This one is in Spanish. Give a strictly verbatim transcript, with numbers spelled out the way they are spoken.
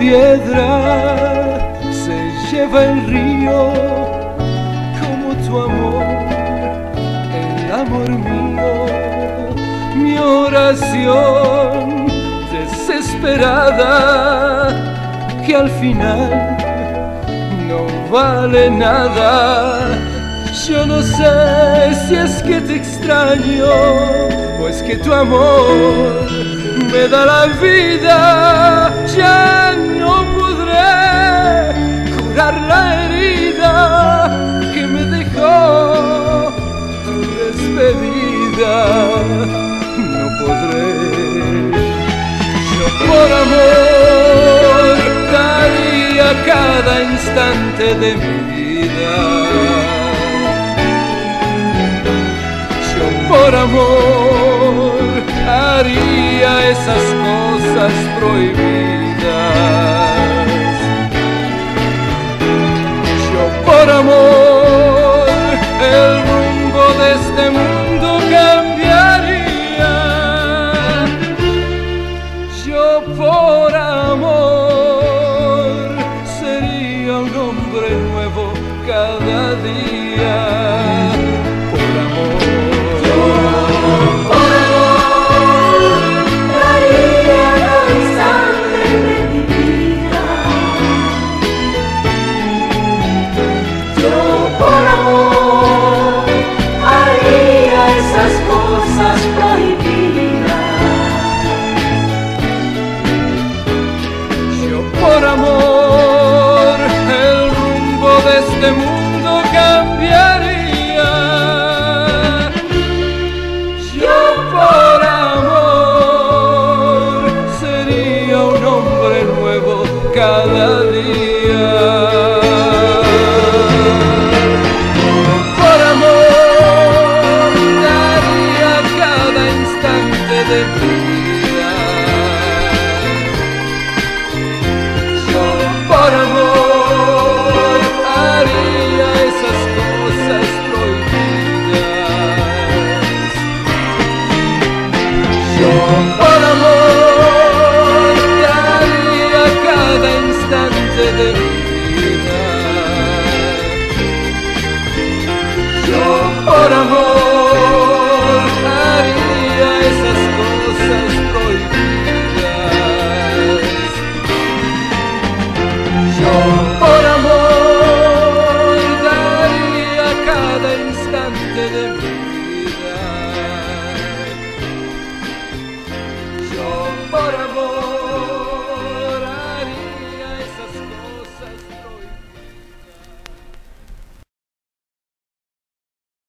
piedra se lleva el río, como tu amor, el amor mío. Mi oración desesperada, que al final no vale nada. Yo no sé si es que te extraño o es que tu amor me da la vida. Ya no podré curar la herida que me dejó tu despedida. No podré. Yo por amor daría cada instante de mi vida. Yo por amor haría esas cosas prohibidas. Yo por amor el rumbo de este mundo cambiaría. Yo por amor sería un hombre nuevo cada día. Por amor. Por amor, el rumbo de este mundo cambiaría. Yo por amor sería un hombre nuevo cada día. Por amor daría cada instante de mi vida. Por amor haría esas cosas prohibidas. Yo por amor daría cada instante de mi vida. Yo por amor haría esas cosas prohibidas. Yo por amor daría cada instante de mi vida.